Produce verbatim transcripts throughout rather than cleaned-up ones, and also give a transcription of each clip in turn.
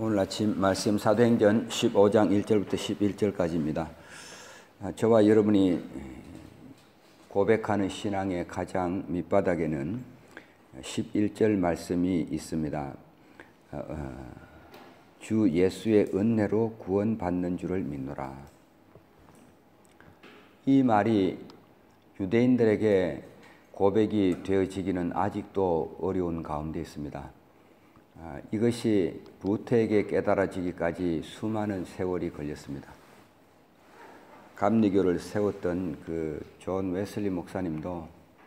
오늘 아침 말씀 사도행전 십오 장 일 절부터 십일 절까지입니다. 저와 여러분이 고백하는 신앙의 가장 밑바닥에는 십일 절 말씀이 있습니다. 주 예수의 은혜로 구원받는 줄을 믿노라. 이 말이 유대인들에게 고백이 되어지기는 아직도 어려운 가운데 있습니다. 아, 이것이 루터에게 깨달아지기까지 수많은 세월이 걸렸습니다. 감리교를 세웠던 그 존 웨슬리 목사님도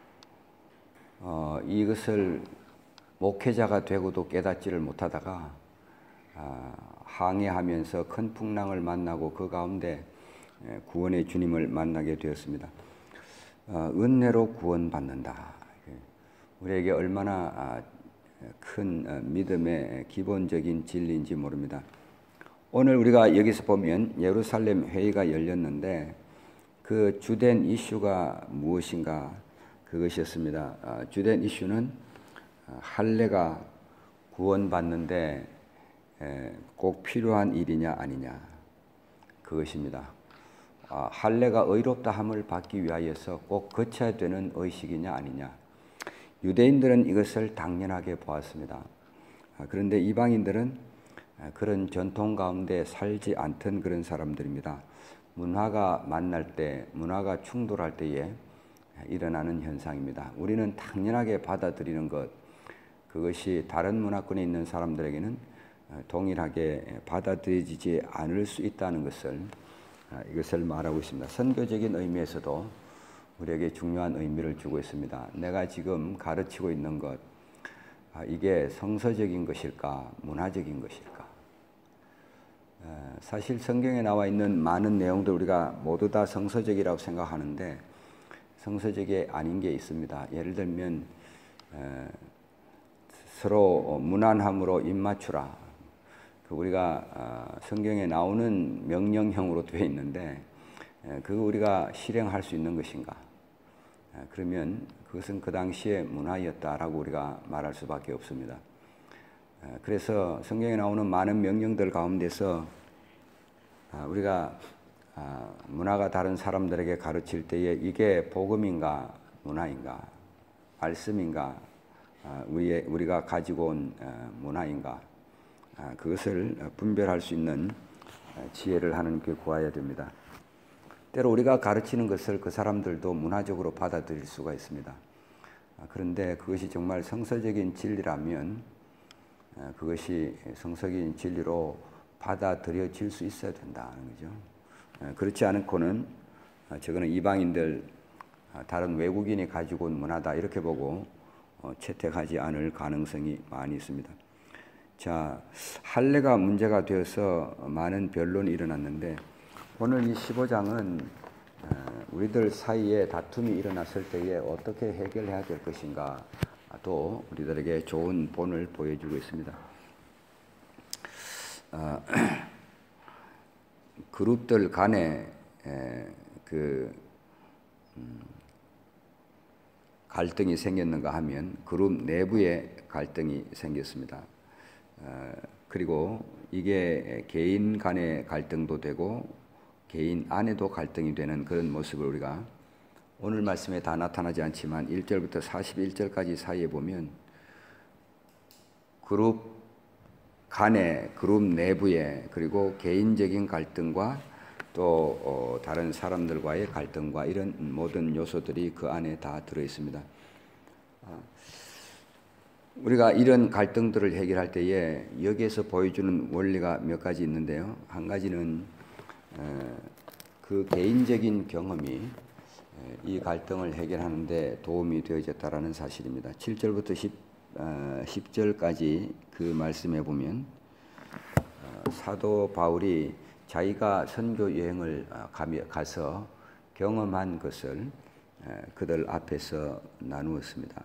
어, 이것을 목회자가 되고도 깨닫지를 못하다가 아, 항해하면서 큰 풍랑을 만나고 그 가운데 구원의 주님을 만나게 되었습니다. 어, 은혜로 구원받는다. 우리에게 얼마나 아, 큰 믿음의 기본적인 진리인지 모릅니다. 오늘 우리가 여기서 보면 예루살렘 회의가 열렸는데 그 주된 이슈가 무엇인가? 그것이었습니다. 주된 이슈는 할례가 구원받는데 꼭 필요한 일이냐 아니냐 그것입니다. 할례가 의롭다 함을 받기 위하여서 꼭 거쳐야 되는 의식이냐 아니냐. 유대인들은 이것을 당연하게 보았습니다. 그런데 이방인들은 그런 전통 가운데 살지 않던 그런 사람들입니다. 문화가 만날 때, 문화가 충돌할 때에 일어나는 현상입니다. 우리는 당연하게 받아들이는 것, 그것이 다른 문화권에 있는 사람들에게는 동일하게 받아들여지지 않을 수 있다는 것을 이것을 말하고 있습니다. 선교적인 의미에서도 우리에게 중요한 의미를 주고 있습니다. 내가 지금 가르치고 있는 것, 이게 성서적인 것일까, 문화적인 것일까? 사실 성경에 나와 있는 많은 내용들 우리가 모두 다 성서적이라고 생각하는데 성서적이 아닌 게 있습니다. 예를 들면 서로 무난함으로 입맞추라. 우리가 성경에 나오는 명령형으로 되어 있는데 그거 우리가 실행할 수 있는 것인가? 그러면 그것은 그 당시의 문화였다라고 우리가 말할 수밖에 없습니다. 그래서 성경에 나오는 많은 명령들 가운데서 우리가 문화가 다른 사람들에게 가르칠 때에 이게 복음인가 문화인가 말씀인가 우리가 가지고 온 문화인가 그것을 분별할 수 있는 지혜를 하나님께 구해야 됩니다. 때로 우리가 가르치는 것을 그 사람들도 문화적으로 받아들일 수가 있습니다. 그런데 그것이 정말 성서적인 진리라면 그것이 성서적인 진리로 받아들여질 수 있어야 된다는 거죠. 그렇지 않고는 저거는 이방인들, 다른 외국인이 가지고 온 문화다 이렇게 보고 채택하지 않을 가능성이 많이 있습니다. 자, 할례가 문제가 되어서 많은 변론이 일어났는데 오늘 이 십오 장은 우리들 사이에 다툼이 일어났을 때에 어떻게 해결해야 될 것인가 또 우리들에게 좋은 본을 보여주고 있습니다. 어, 그룹들 간에 그 음, 갈등이 생겼는가 하면 그룹 내부에 갈등이 생겼습니다. 어, 그리고 이게 개인 간의 갈등도 되고 개인 안에도 갈등이 되는 그런 모습을 우리가 오늘 말씀에 다 나타나지 않지만 일 절부터 사십일 절까지 사이에 보면 그룹 간에 그룹 내부에 그리고 개인적인 갈등과 또 어, 다른 사람들과의 갈등과 이런 모든 요소들이 그 안에 다 들어 있습니다. 어, 우리가 이런 갈등들을 해결할 때에 여기에서 보여주는 원리가 몇 가지 있는데요. 한 가지는 그 개인적인 경험이 이 갈등을 해결하는 데 도움이 되어졌다라는 사실입니다. 칠 절부터 십, 십 절까지 그 말씀에 보면 사도 바울이 자기가 선교 여행을 가서 경험한 것을 그들 앞에서 나누었습니다.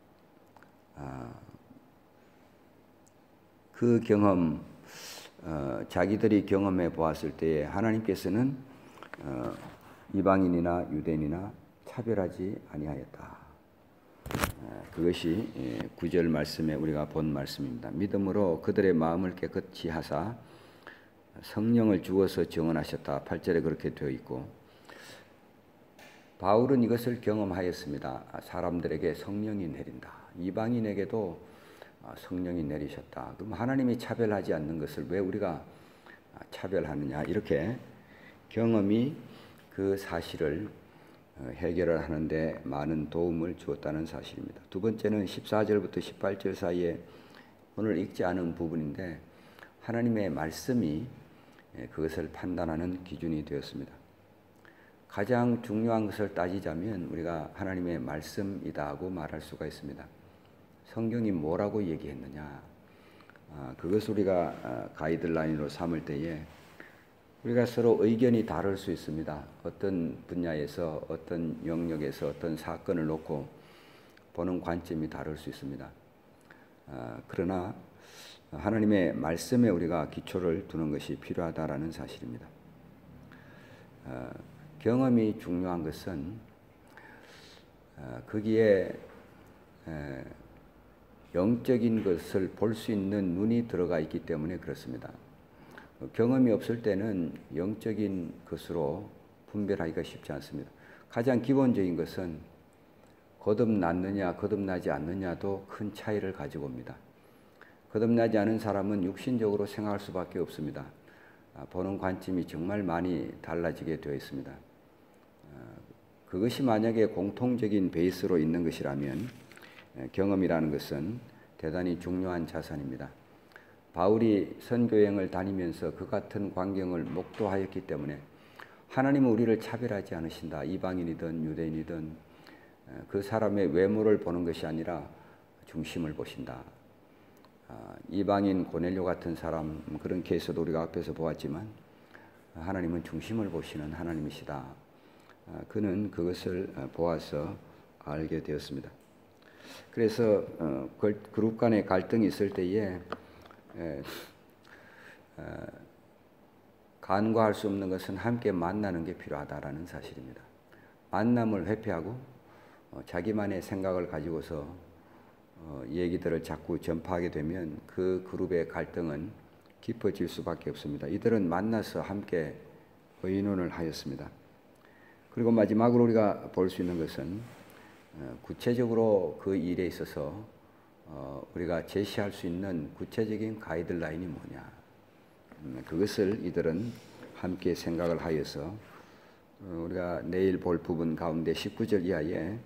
그 경험 어, 자기들이 경험해 보았을 때에 하나님께서는 어, 이방인이나 유대인이나 차별하지 아니하였다. 그것이 구 절 말씀에 우리가 본 말씀입니다. 믿음으로 그들의 마음을 깨끗이 하사 성령을 주어서 증언하셨다. 팔 절에 그렇게 되어 있고, 바울은 이것을 경험하였습니다. 사람들에게 성령이 내린다. 이방인에게도 성령이 내리셨다. 그럼 하나님이 차별하지 않는 것을 왜 우리가 차별하느냐, 이렇게 경험이 그 사실을 해결을 하는데 많은 도움을 주었다는 사실입니다. 두 번째는 십사 절부터 십팔 절 사이에 오늘 읽지 않은 부분인데, 하나님의 말씀이 그것을 판단하는 기준이 되었습니다. 가장 중요한 것을 따지자면 우리가 하나님의 말씀이다 하고 말할 수가 있습니다. 성경이 뭐라고 얘기했느냐, 그것을 우리가 가이드라인으로 삼을 때에 우리가 서로 의견이 다를 수 있습니다. 어떤 분야에서, 어떤 영역에서 어떤 사건을 놓고 보는 관점이 다를 수 있습니다. 그러나 하나님의 말씀에 우리가 기초를 두는 것이 필요하다라는 사실입니다. 경험이 중요한 것은 거기에 영적인 것을 볼 수 있는 눈이 들어가 있기 때문에 그렇습니다. 경험이 없을 때는 영적인 것으로 분별하기가 쉽지 않습니다. 가장 기본적인 것은 거듭났느냐 거듭나지 않느냐도 큰 차이를 가지고 옵니다. 거듭나지 않은 사람은 육신적으로 생각할 수밖에 없습니다. 보는 관점이 정말 많이 달라지게 되어 있습니다. 그것이 만약에 공통적인 베이스로 있는 것이라면 경험이라는 것은 대단히 중요한 자산입니다. 바울이 선교여행을 다니면서 그 같은 광경을 목도하였기 때문에 하나님은 우리를 차별하지 않으신다. 이방인이든 유대인이든 그 사람의 외모를 보는 것이 아니라 중심을 보신다. 이방인 고넬료 같은 사람, 그런 케이스도 우리가 앞에서 보았지만 하나님은 중심을 보시는 하나님이시다. 그는 그것을 보아서 알게 되었습니다. 그래서 그룹 간의 갈등이 있을 때에 간과할 수 없는 것은 함께 만나는 게 필요하다라는 사실입니다. 만남을 회피하고 자기만의 생각을 가지고서 얘기들을 자꾸 전파하게 되면 그 그룹의 갈등은 깊어질 수밖에 없습니다. 이들은 만나서 함께 의논을 하였습니다. 그리고 마지막으로 우리가 볼 수 있는 것은 구체적으로 그 일에 있어서 우리가 제시할 수 있는 구체적인 가이드라인이 뭐냐, 그것을 이들은 함께 생각을 하여서 우리가 내일 볼 부분 가운데 십구 절 이하에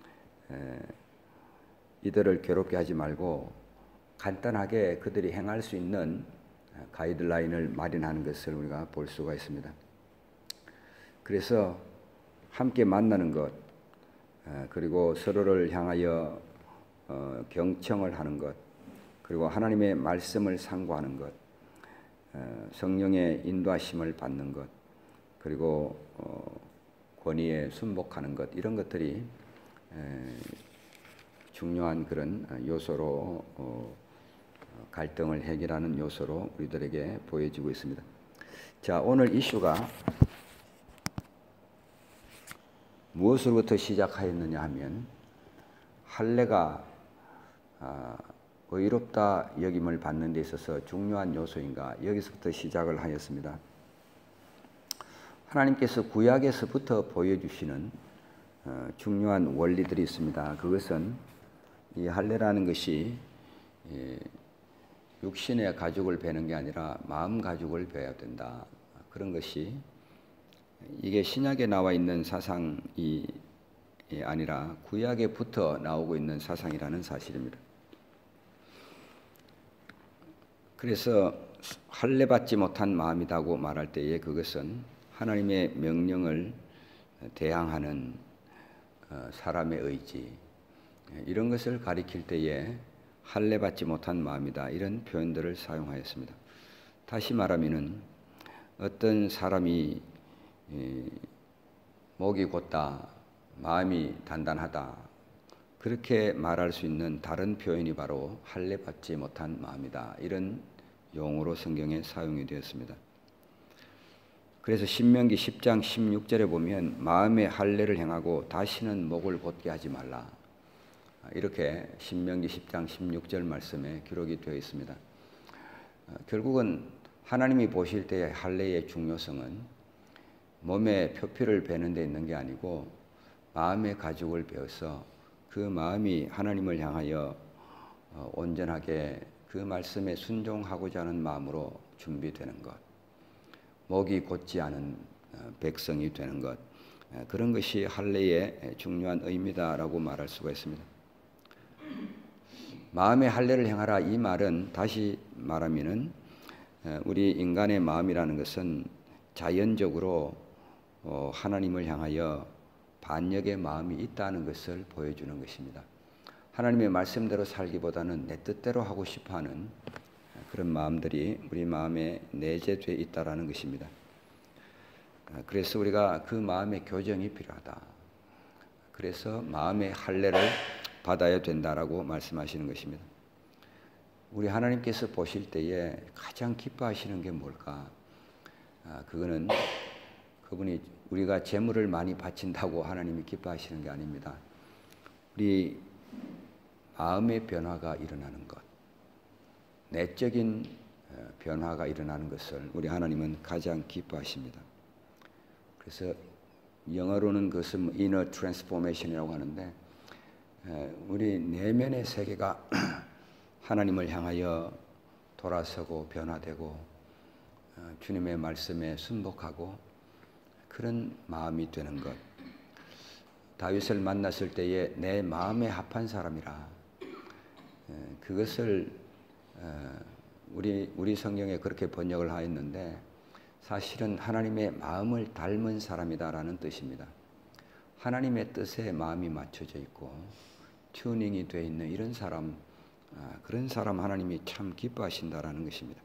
이들을 괴롭게 하지 말고 간단하게 그들이 행할 수 있는 가이드라인을 마련하는 것을 우리가 볼 수가 있습니다. 그래서 함께 만나는 것, 그리고 서로를 향하여 경청을 하는 것, 그리고 하나님의 말씀을 상고하는 것, 성령의 인도하심을 받는 것, 그리고 권위에 순복하는 것, 이런 것들이 중요한 그런 요소로, 갈등을 해결하는 요소로 우리들에게 보여지고 있습니다. 자, 오늘 이슈가 무엇으로부터 시작하였느냐 하면 할례가 의롭다 여김을 받는 데 있어서 중요한 요소인가, 여기서부터 시작을 하였습니다. 하나님께서 구약에서부터 보여주시는 중요한 원리들이 있습니다. 그것은 이 할례라는 것이 육신의 가죽을 베는 게 아니라 마음 가죽을 베야 된다. 그런 것이, 이게 신약에 나와 있는 사상이 아니라 구약에부터 나오고 있는 사상이라는 사실입니다. 그래서 할례 받지 못한 마음이라고 말할 때에 그것은 하나님의 명령을 대항하는 사람의 의지, 이런 것을 가리킬 때에 할례 받지 못한 마음이다, 이런 표현들을 사용하였습니다. 다시 말하면은 어떤 사람이 목이 곧다, 마음이 단단하다, 그렇게 말할 수 있는 다른 표현이 바로 할례 받지 못한 마음이다, 이런 용어로 성경에 사용이 되었습니다. 그래서 신명기 십 장 십육 절에 보면 마음의 할례를 행하고 다시는 목을 곧게 하지 말라. 이렇게 신명기 십 장 십육 절 말씀에 기록이 되어 있습니다. 결국은 하나님이 보실 때의 할례의 중요성은 몸에 표피를 베는 데 있는 게 아니고 마음의 가죽을 베어서 그 마음이 하나님을 향하여 온전하게 그 말씀에 순종하고자 하는 마음으로 준비되는 것, 목이 곧지 않은 백성이 되는 것, 그런 것이 할례의 중요한 의미다라고 말할 수가 있습니다. 마음의 할례를 행하라, 이 말은 다시 말하면은 우리 인간의 마음이라는 것은 자연적으로 하나님을 향하여 반역의 마음이 있다는 것을 보여주는 것입니다. 하나님의 말씀대로 살기보다는 내 뜻대로 하고 싶어하는 그런 마음들이 우리 마음에 내재되어 있다라는 것입니다. 그래서 우리가 그 마음의 교정이 필요하다. 그래서 마음의 할례를 받아야 된다라고 말씀하시는 것입니다. 우리 하나님께서 보실 때에 가장 기뻐하시는 게 뭘까? 아, 그거는 그분이 우리가 재물을 많이 바친다고 하나님이 기뻐하시는 게 아닙니다. 우리 마음의 변화가 일어나는 것, 내적인 변화가 일어나는 것을 우리 하나님은 가장 기뻐하십니다. 그래서 영어로는 그것은 inner transformation이라고 하는데 우리 내면의 세계가 하나님을 향하여 돌아서고 변화되고 주님의 말씀에 순복하고 그런 마음이 되는 것. 다윗을 만났을 때에 내 마음에 합한 사람이라, 그것을 우리 우리 성경에 그렇게 번역을 하였는데 사실은 하나님의 마음을 닮은 사람이다라는 뜻입니다. 하나님의 뜻에 마음이 맞춰져 있고 튜닝이 되어 있는 이런 사람, 그런 사람 하나님이 참 기뻐하신다라는 것입니다.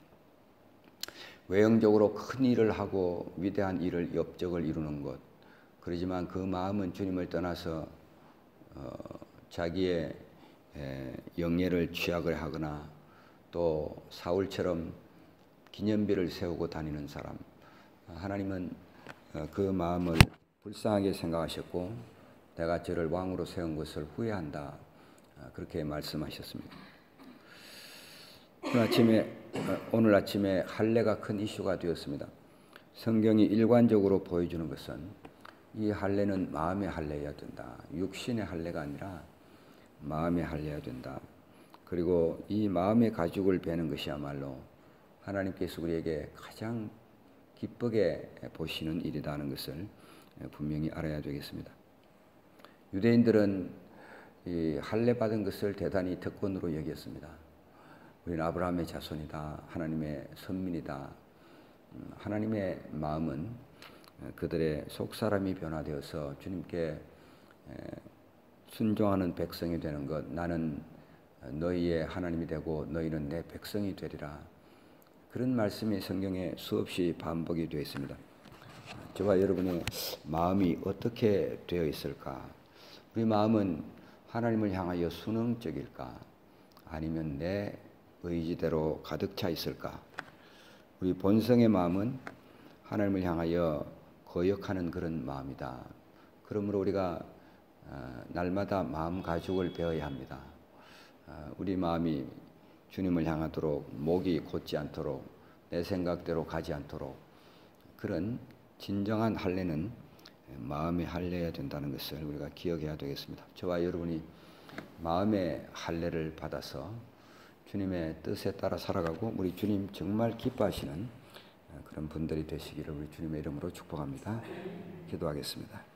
외형적으로 큰 일을 하고 위대한 일을 업적을 이루는 것, 그러지만 그 마음은 주님을 떠나서 어, 자기의 에, 영예를 취약을 하거나 또 사울처럼 기념비를 세우고 다니는 사람, 하나님은 어, 그 마음을 불쌍하게 생각하셨고 내가 저를 왕으로 세운 것을 후회한다, 그렇게 말씀하셨습니다. 오늘 아침에 오늘 아침에 할례가 큰 이슈가 되었습니다. 성경이 일관적으로 보여주는 것은 이 할례는 마음의 할례여야 된다. 육신의 할례가 아니라 마음의 할례여야 된다. 그리고 이 마음의 가죽을 베는 것이야말로 하나님께서 우리에게 가장 기쁘게 보시는 일이라는 것을 분명히 알아야 되겠습니다. 유대인들은 이 할례 받은 것을 대단히 특권으로 여겼습니다. 우리는 아브라함의 자손이다. 하나님의 선민이다. 하나님의 마음은 그들의 속사람이 변화되어서 주님께 순종하는 백성이 되는 것, 나는 너희의 하나님이 되고 너희는 내 백성이 되리라. 그런 말씀이 성경에 수없이 반복이 되어 있습니다. 저와 여러분의 마음이 어떻게 되어 있을까? 우리 마음은 하나님을 향하여 순응적일까? 아니면 내 의지대로 가득 차 있을까? 우리 본성의 마음은 하나님을 향하여 거역하는 그런 마음이다. 그러므로 우리가 날마다 마음 가죽을 베어야 합니다. 우리 마음이 주님을 향하도록, 목이 곧지 않도록, 내 생각대로 가지 않도록, 그런 진정한 할례는 마음의 할례여야 된다는 것을 우리가 기억해야 되겠습니다. 저와 여러분이 마음의 할례를 받아서 주님의 뜻에 따라 살아가고 우리 주님 정말 기뻐하시는 그런 분들이 되시기를 우리 주님의 이름으로 축복합니다. 기도하겠습니다.